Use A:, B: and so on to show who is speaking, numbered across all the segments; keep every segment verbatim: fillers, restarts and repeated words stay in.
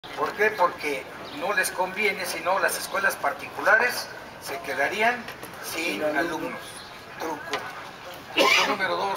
A: ¿Por qué? Porque no les conviene, sino las escuelas particulares se quedarían sin alumnos. Truco. Truco número dos.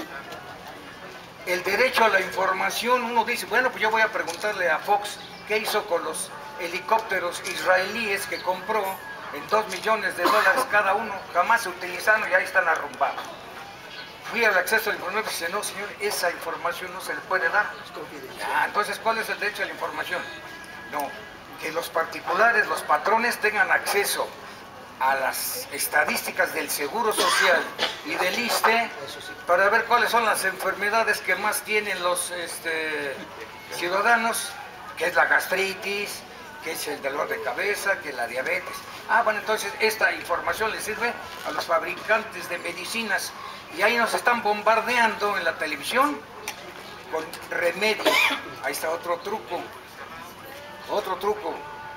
A: El derecho a la información, uno dice, bueno, pues yo voy a preguntarle a Fox qué hizo con los helicópteros israelíes que compró en dos millones de dólares cada uno, jamás se utilizaron y ahí están arrumbados. Fui al acceso a la información y dice, no señor, esa información no se le puede dar. Ah, entonces, ¿cuál es el derecho a la información? No, que los particulares, los patrones tengan acceso a las estadísticas del Seguro Social y del I S S S T E para ver cuáles son las enfermedades que más tienen los este, ciudadanos, que es la gastritis, que es el dolor de cabeza, que es la diabetes. Ah, bueno, entonces esta información le sirve a los fabricantes de medicinas y ahí nos están bombardeando en la televisión con remedios. Ahí está otro truco, otro truco.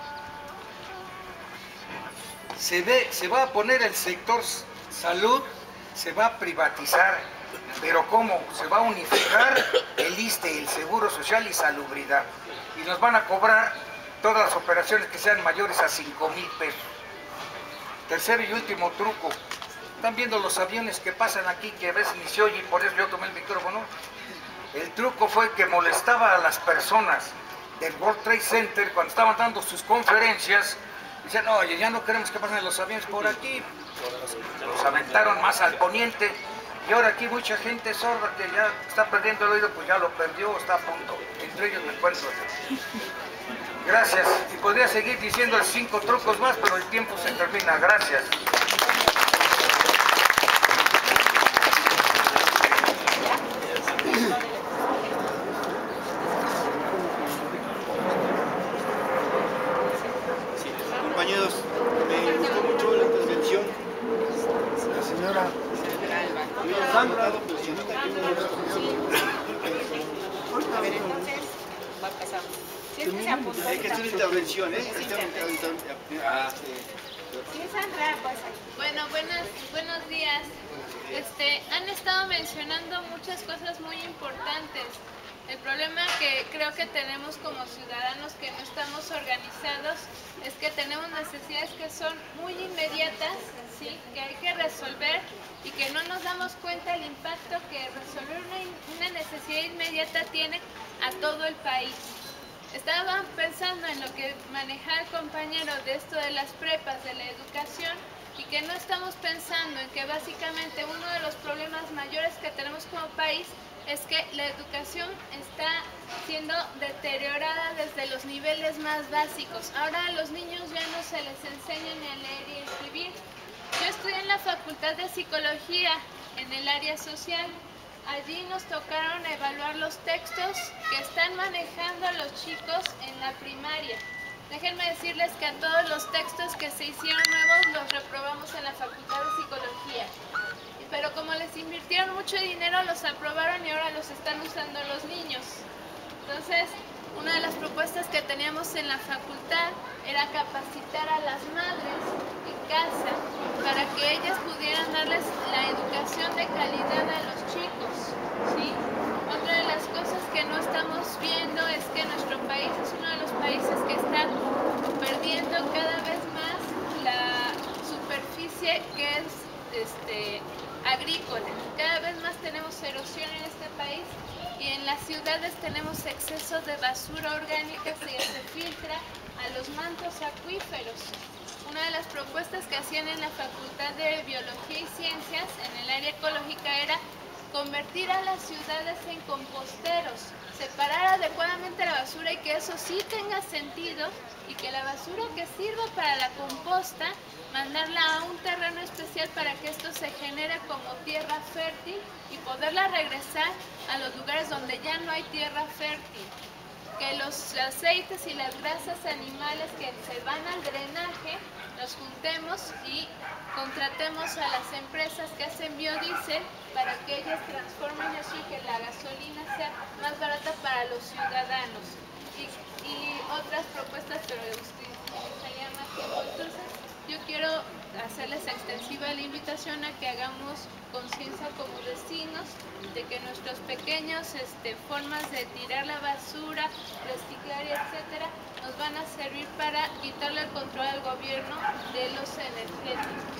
A: Se, ve, se va a poner el sector salud, se va a privatizar, pero ¿cómo? Se va a unificar el I S S S T E, el Seguro Social y Salubridad, y nos van a cobrar todas las operaciones que sean mayores a cinco mil pesos. Tercer y último truco, están viendo los aviones que pasan aquí, que a veces ni se oye, y por eso yo tomé el micrófono. El truco fue que molestaba a las personas del World Trade Center cuando estaban dando sus conferencias. Dicen, oye, ya no queremos que pasen los aviones por aquí. Los aventaron más al poniente. Y ahora aquí mucha gente sorda que ya está perdiendo el oído, pues ya lo perdió, está a punto. Entre ellos me encuentro. Gracias. Y podría seguir diciendo cinco trucos más, pero el tiempo se termina. Gracias.
B: Compañeros, me gustó mucho la intervención. La señora Sandra.
C: A ver, entonces, va a pasar. Si es que se apuntó.
B: Hay que hacer intervención, ¿eh? Ah,
C: Sí, Sandra, pasa.
D: Bueno, buenas, buenos días. Este, han estado mencionando muchas cosas muy importantes. El problema que creo que tenemos como ciudadanos que no estamos organizados es que tenemos necesidades que son muy inmediatas, ¿sí? Que hay que resolver y que no nos damos cuenta del impacto que resolver una, una necesidad inmediata tiene a todo el país. Estaba pensando en lo que maneja el compañero de esto de las prepas, de la educación, y que no estamos pensando en que básicamente uno de los problemas mayores que tenemos como país es que la educación está siendo deteriorada desde los niveles más básicos. Ahora a los niños ya no se les enseña ni a leer y a escribir. Yo estudié en la Facultad de Psicología, en el área social. Allí nos tocaron evaluar los textos que están manejando los chicos en la primaria. Déjenme decirles que a todos los textos que se hicieron nuevos los reprobamos en la Facultad de Psicología. Pero como les invirtieron mucho dinero, los aprobaron y ahora los están usando los niños. Entonces, una de las propuestas que teníamos en la facultad era capacitar a las madres en casa para que ellas pudieran darles la educación de calidad a los chicos, ¿sí? Otra de las cosas que no estamos viendo es que nuestro país es uno de los países que está perdiendo cada vez más la superficie que es este, agrícola. Cada vez más tenemos erosión en este país y en las ciudades tenemos exceso de basura orgánica que se filtra a los mantos acuíferos. Una de las propuestas que hacían en la Facultad de Biología y Ciencias en el área ecológica era convertir a las ciudades en composteros, separar adecuadamente la basura y que eso sí tenga sentido y que la basura que sirva para la composta, mandarla a un terreno especial para que esto se genere como tierra fértil y poderla regresar a los lugares donde ya no hay tierra fértil. Que los aceites y las grasas animales que se van al drenaje los juntemos y contratemos a las empresas que hacen biodiesel para que ellas transformen eso y que la gasolina sea más barata para los ciudadanos. Y, y otras propuestas, pero utilizaría más tiempo. Entonces, yo quiero hacerles extensiva la invitación a que hagamos conciencia como vecinos de que nuestros pequeños este, formas de tirar la basura, reciclar, etcétera, nos van a servir para quitarle el control al gobierno de los energéticos.